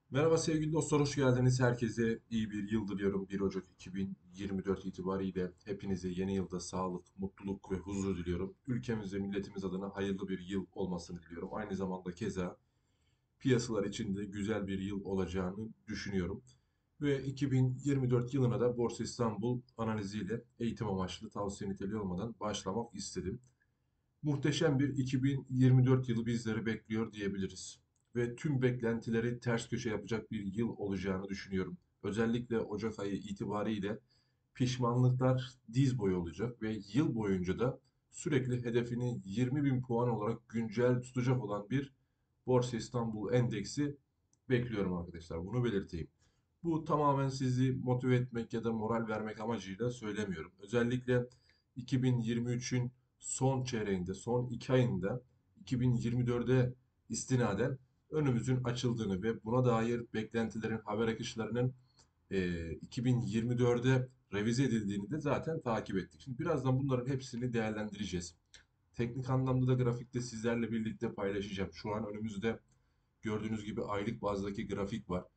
Merhaba sevgili dostlar, hoş geldiniz. Herkese iyi bir yıl diliyorum. 1 Ocak 2024 itibariyle hepinize yeni yılda sağlık, mutluluk ve huzur diliyorum. Ülkemiz ve milletimiz adına hayırlı bir yıl olmasını diliyorum. Aynı zamanda keza piyasalar için de güzel bir yıl olacağını düşünüyorum. Ve 2024 yılına da Borsa İstanbul analiziyle eğitim amaçlı tavsiye niteliği olmadan başlamak istedim. Muhteşem bir 2024 yılı bizleri bekliyor diyebiliriz. Ve tüm beklentileri ters köşe yapacak bir yıl olacağını düşünüyorum. Özellikle Ocak ayı itibariyle pişmanlıklar diz boyu olacak ve yıl boyunca da sürekli hedefini 20 bin puan olarak güncel tutacak olan bir Borsa İstanbul Endeksi bekliyorum arkadaşlar. Bunu belirteyim. Bu tamamen sizi motive etmek ya da moral vermek amacıyla söylemiyorum. Özellikle 2023'ün son çeyreğinde, son 2 ayında 2024'e istinaden önümüzün açıldığını ve buna dair beklentilerin, haber akışlarının 2024'e revize edildiğini de zaten takip ettik. Şimdi birazdan bunların hepsini değerlendireceğiz. Teknik anlamda da grafikte sizlerle birlikte paylaşacağım. Şu an önümüzde gördüğünüz gibi aylık bazdaki grafik var.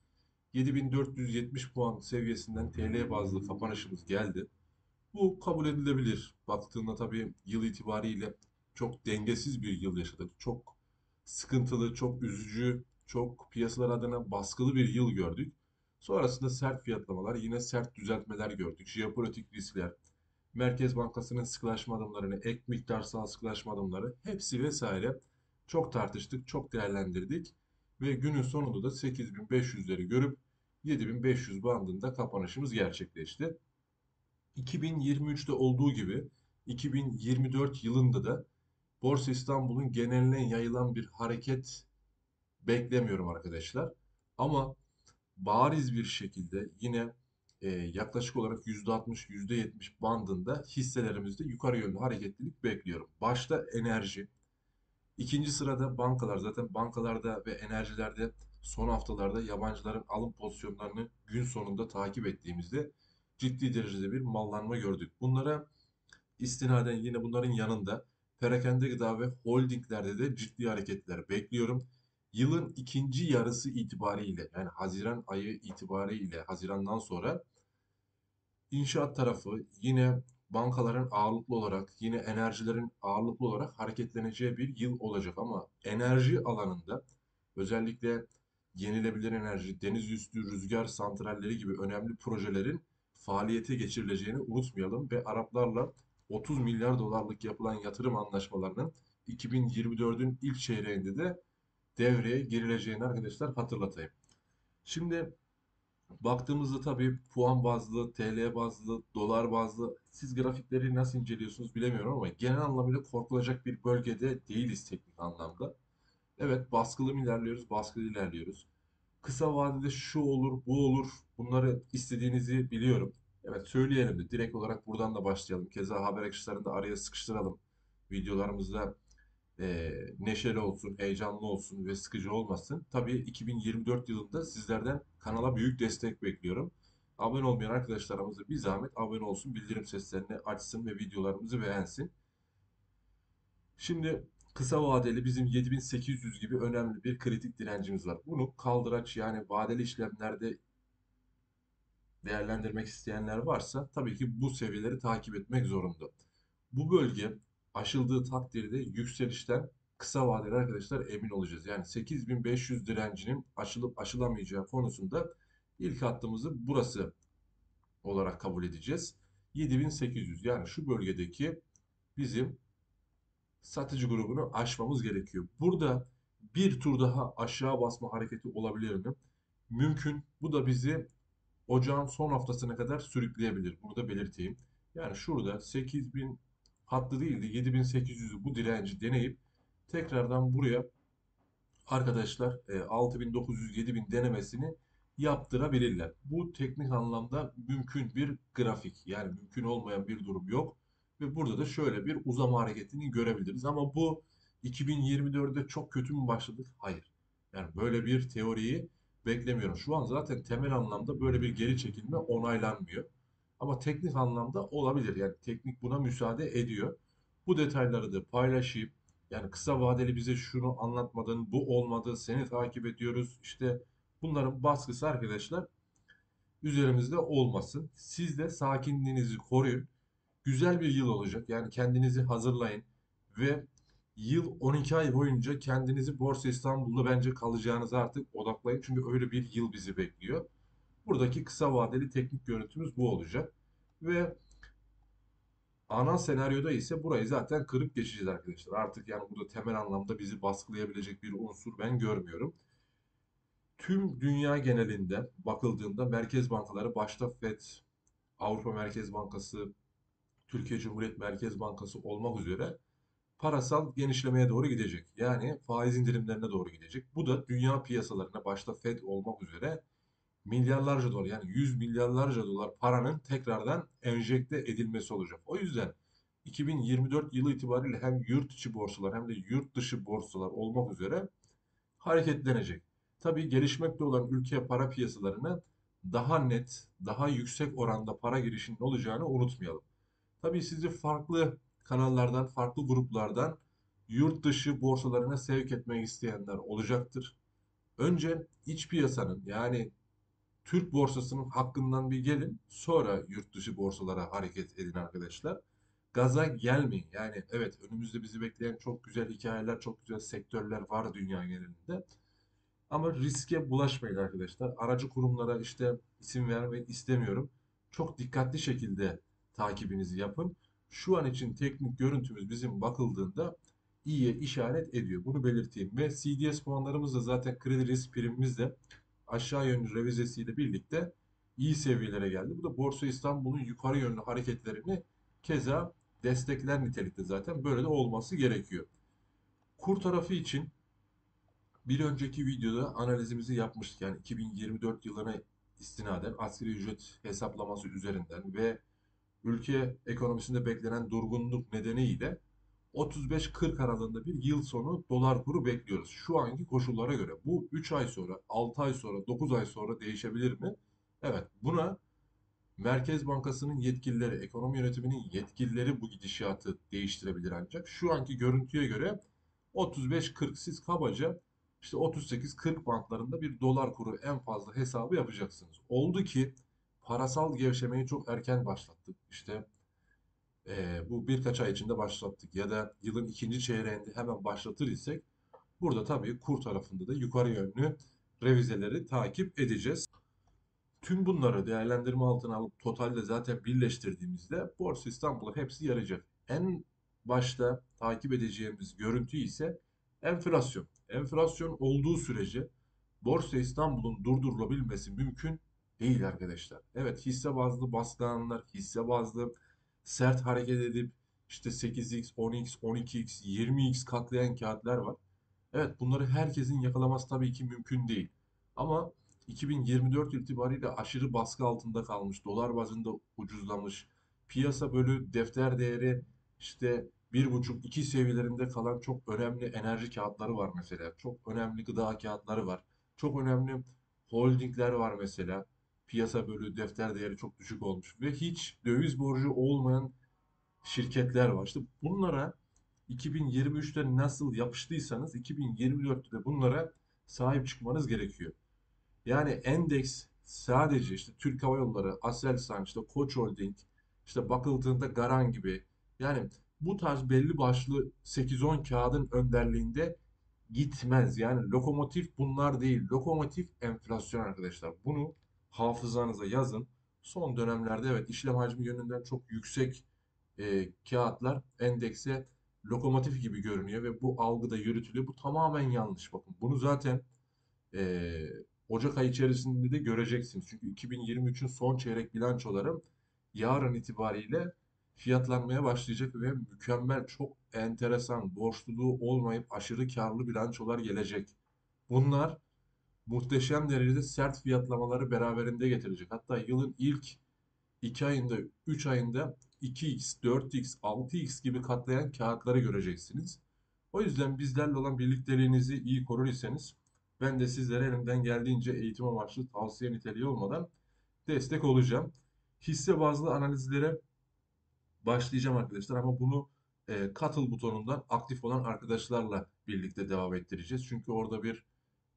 7470 puan seviyesinden TL bazlı kapanışımız geldi. Bu kabul edilebilir. Baktığında tabii yıl itibariyle çok dengesiz bir yıl yaşadık. Çok sıkıntılı, çok üzücü, çok piyasalar adına baskılı bir yıl gördük. Sonrasında sert fiyatlamalar, yine sert düzeltmeler gördük. Jeopolitik riskler, Merkez Bankası'nın sıkılaşma adımlarını, ek miktarsal sıkılaşma adımları hepsi vesaire çok tartıştık, çok değerlendirdik. Ve günün sonunda da 8500'leri görüp 7500 bandında kapanışımız gerçekleşti. 2023'te olduğu gibi 2024 yılında da Borsa İstanbul'un geneline yayılan bir hareket beklemiyorum arkadaşlar. Ama bariz bir şekilde yine yaklaşık olarak %60, %70 bandında hisselerimizde yukarı yönlü hareketlilik bekliyorum. Başta enerji, ikinci sırada bankalar. Zaten bankalarda ve enerjilerde son haftalarda yabancıların alım pozisyonlarını gün sonunda takip ettiğimizde ciddi derecede bir mallanma gördük. Bunlara istinaden yine bunların yanında perakende gıda ve holdinglerde de ciddi hareketler bekliyorum. Yılın ikinci yarısı itibariyle yani Haziran ayı itibariyle Haziran'dan sonra İnşaat tarafı yine bankaların ağırlıklı olarak, yine enerjilerin ağırlıklı olarak hareketleneceği bir yıl olacak. Ama enerji alanında özellikle yenilebilir enerji, deniz üstü rüzgar santralleri gibi önemli projelerin faaliyete geçirileceğini unutmayalım ve Araplarla 30 milyar dolarlık yapılan yatırım anlaşmalarının 2024'ün ilk çeyreğinde de devreye girileceğini arkadaşlar hatırlatayım. Şimdi baktığımızda tabii puan bazlı, TL bazlı, dolar bazlı siz grafikleri nasıl inceliyorsunuz bilemiyorum ama genel anlamıyla korkulacak bir bölgede değiliz teknik anlamda. Evet, baskılı mı ilerliyoruz? Baskılı ilerliyoruz. Kısa vadede şu olur, bu olur. Bunları istediğinizi biliyorum. Evet, söyleyelim de direkt olarak buradan da başlayalım. Keza haber akışlarını da araya sıkıştıralım. Videolarımızda neşeli olsun, heyecanlı olsun ve sıkıcı olmasın. Tabii 2024 yılında sizlerden kanala büyük destek bekliyorum. Abone olmayan arkadaşlarımız da bir zahmet abone olsun, bildirim seslerini açsın ve videolarımızı beğensin. Şimdi kısa vadeli bizim 7800 gibi önemli bir kritik direncimiz var. Bunu kaldıraç yani vadeli işlemlerde değerlendirmek isteyenler varsa tabii ki bu seviyeleri takip etmek zorunda. Bu bölge aşıldığı takdirde yükselişten kısa vadeli arkadaşlar emin olacağız. Yani 8500 direncinin aşılıp aşılamayacağı konusunda ilk hattımızı burası olarak kabul edeceğiz. 7800 yani şu bölgedeki bizim satıcı grubunu aşmamız gerekiyor. Burada bir tur daha aşağı basma hareketi olabilir mi? Mümkün. Bu da bizi ocağın son haftasına kadar sürükleyebilir. Bunu da belirteyim. Yani şurada 8000 hattı değil de 7800'ü bu direnci deneyip tekrardan buraya arkadaşlar 6900-7000 denemesini yaptırabilirler. Bu teknik anlamda mümkün bir grafik. Yani mümkün olmayan bir durum yok. Ve burada da şöyle bir uzama hareketini görebiliriz. Ama bu 2024'de çok kötü mü başladık? Hayır. Yani böyle bir teoriyi beklemiyorum. Şu an zaten temel anlamda böyle bir geri çekilme onaylanmıyor. Ama teknik anlamda olabilir. Yani teknik buna müsaade ediyor. Bu detayları da paylaşayım. Yani kısa vadeli bize şunu anlatmadın, bu olmadı, seni takip ediyoruz. İşte Bunların baskısı arkadaşlar üzerimizde olmasın. Siz de sakinliğinizi koruyun. Güzel bir yıl olacak. Yani kendinizi hazırlayın ve yıl 12 ay boyunca kendinizi Borsa İstanbul'da bence kalacağınıza artık odaklayın. Çünkü öyle bir yıl bizi bekliyor. Buradaki kısa vadeli teknik görüntümüz bu olacak. Ve ana senaryoda ise burayı zaten kırıp geçeceğiz arkadaşlar. Artık yani burada temel anlamda bizi baskılayabilecek bir unsur ben görmüyorum. Tüm dünya genelinde bakıldığında merkez bankaları başta Fed, Avrupa Merkez Bankası, Türkiye Cumhuriyet Merkez Bankası olmak üzere parasal genişlemeye doğru gidecek. Yani faiz indirimlerine doğru gidecek. Bu da dünya piyasalarına başta Fed olmak üzere milyarlarca dolar yani 100 milyarlarca dolar paranın tekrardan enjekte edilmesi olacak. O yüzden 2024 yılı itibariyle hem yurt içi borsalar hem de yurt dışı borsalar olmak üzere hareketlenecek. Tabii gelişmekte olan ülke para piyasalarına daha net, daha yüksek oranda para girişinin olacağını unutmayalım. Tabii sizi farklı kanallardan, farklı gruplardan yurt dışı borsalarına sevk etmek isteyenler olacaktır. Önce iç piyasanın yani Türk borsasının hakkından bir gelin, sonra yurt dışı borsalara hareket edin arkadaşlar. Gaza gelmeyin. Yani evet önümüzde bizi bekleyen çok güzel hikayeler, çok güzel sektörler var dünya genelinde. Ama riske bulaşmayın arkadaşlar. Aracı kurumlara işte isim vermek istemiyorum. Çok dikkatli şekilde takibinizi yapın. Şu an için teknik görüntümüz bizim bakıldığında iyiye işaret ediyor. Bunu belirteyim. Ve CDS puanlarımız da zaten kredi risk primimiz de aşağı yönlü revizesiyle birlikte iyi seviyelere geldi. Bu da Borsa İstanbul'un yukarı yönlü hareketlerini keza destekler nitelikte zaten. Böyle de olması gerekiyor. Kur tarafı için bir önceki videoda analizimizi yapmıştık. Yani 2024 yılına istinaden asgari ücret hesaplaması üzerinden ve ülke ekonomisinde beklenen durgunluk nedeniyle 35-40 aralığında bir yıl sonu dolar kuru bekliyoruz. Şu anki koşullara göre bu 3 ay sonra, 6 ay sonra, 9 ay sonra değişebilir mi? Evet, buna Merkez Bankası'nın yetkilileri, ekonomi yönetiminin yetkilileri bu gidişatı değiştirebilir ancak. Şu anki görüntüye göre 35-40 siz kabaca işte 38-40 bantlarında bir dolar kuru en fazla hesabı yapacaksınız. Oldu ki parasal gevşemeyi çok erken başlattık. İşte bu birkaç ay içinde başlattık ya da yılın ikinci çeyreğinde hemen başlatır isek burada tabii kur tarafında da yukarı yönlü revizeleri takip edeceğiz. Tüm bunları değerlendirme altına alıp totalde zaten birleştirdiğimizde Borsa İstanbul'a hepsi yarayacak. En başta takip edeceğimiz görüntü ise enflasyon. Enflasyon olduğu sürece Borsa İstanbul'un durdurulabilmesi mümkün değil arkadaşlar. Evet hisse bazlı baskılananlar, hisse bazlı sert hareket edip işte 8x, 10x, 12x, 20x katlayan kağıtlar var. Evet bunları herkesin yakalaması tabii ki mümkün değil. Ama 2024 itibariyle aşırı baskı altında kalmış, dolar bazında ucuzlamış, piyasa bölü defter değeri işte 1,5-2 seviyelerinde kalan çok önemli enerji kağıtları var mesela. Çok önemli gıda kağıtları var. Çok önemli holdingler var mesela. Piyasa bölü defter değeri çok düşük olmuş ve hiç döviz borcu olmayan şirketler var. İşte bunlara 2023'te nasıl yapıştıysanız 2024'te de bunlara sahip çıkmanız gerekiyor. Yani endeks sadece işte Türk Hava Yolları, Aselsan, işte Koç Holding, işte bakıldığında Garan gibi yani bu tarz belli başlı 8-10 kağıdın önderliğinde gitmez. Yani lokomotif bunlar değil. Lokomotif enflasyon arkadaşlar. Bunu hafızanıza yazın. Son dönemlerde evet işlem hacmi yönünden çok yüksek kağıtlar endekse lokomotif gibi görünüyor ve bu algıda yürütülüyor. Bu tamamen yanlış. Bakın bunu zaten Ocak ayı içerisinde de göreceksiniz. Çünkü 2023'ün son çeyrek bilançoları yarın itibariyle fiyatlanmaya başlayacak ve mükemmel, çok enteresan, borçluluğu olmayıp aşırı karlı bilançolar gelecek. Bunlar muhteşem derecede sert fiyatlamaları beraberinde getirecek. Hatta yılın ilk 2 ayında, 3 ayında 2x, 4x, 6x gibi katlayan kağıtları göreceksiniz. O yüzden bizlerle olan birlikteliğinizi iyi korur iseniz ben de sizlere elimden geldiğince eğitim amaçlı tavsiye niteliği olmadan destek olacağım. Hisse bazlı analizlere başlayacağım arkadaşlar ama bunu katıl butonundan aktif olan arkadaşlarla birlikte devam ettireceğiz. Çünkü orada bir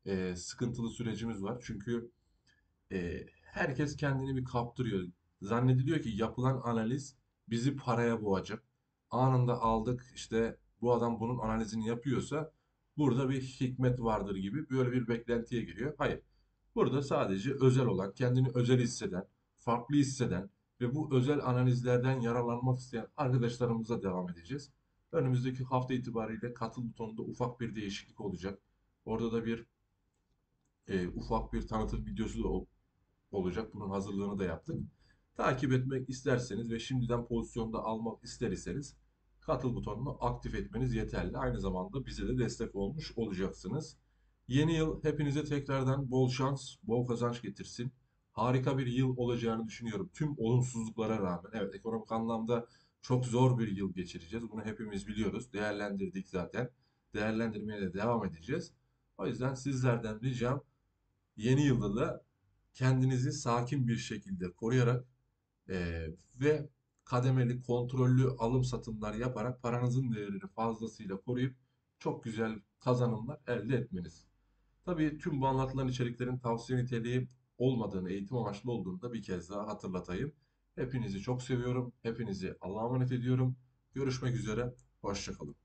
sıkıntılı sürecimiz var. Çünkü herkes kendini bir kaptırıyor. Zannediliyor ki yapılan analiz bizi paraya boğacak. Anında aldık işte bu adam bunun analizini yapıyorsa burada bir hikmet vardır gibi böyle bir beklentiye giriyor. Hayır. Burada sadece özel olan, kendini özel hisseden, farklı hisseden ve bu özel analizlerden yararlanmak isteyen arkadaşlarımıza devam edeceğiz. Önümüzdeki hafta itibariyle katıl butonunda ufak bir değişiklik olacak. Orada da bir ufak bir tanıtım videosu da olacak. Bunun hazırlığını da yaptık. Takip etmek isterseniz ve şimdiden pozisyonda almak ister iseniz katıl butonunu aktif etmeniz yeterli. Aynı zamanda bize de destek olmuş olacaksınız. Yeni yıl hepinize tekrardan bol şans, bol kazanç getirsin. Harika bir yıl olacağını düşünüyorum. Tüm olumsuzluklara rağmen. Evet, ekonomik anlamda çok zor bir yıl geçireceğiz. Bunu hepimiz biliyoruz. Değerlendirdik zaten. Değerlendirmeye de devam edeceğiz. O yüzden sizlerden ricam yeni yılda da kendinizi sakin bir şekilde koruyarak ve kademeli, kontrollü alım satımlar yaparak paranızın değerini fazlasıyla koruyup çok güzel kazanımlar elde etmeniz. Tabii tüm bu anlatılan içeriklerin tavsiye niteliği olmadığını, eğitim amaçlı olduğunu da bir kez daha hatırlatayım. Hepinizi çok seviyorum. Hepinizi Allah'a emanet ediyorum. Görüşmek üzere. Hoşça kalın.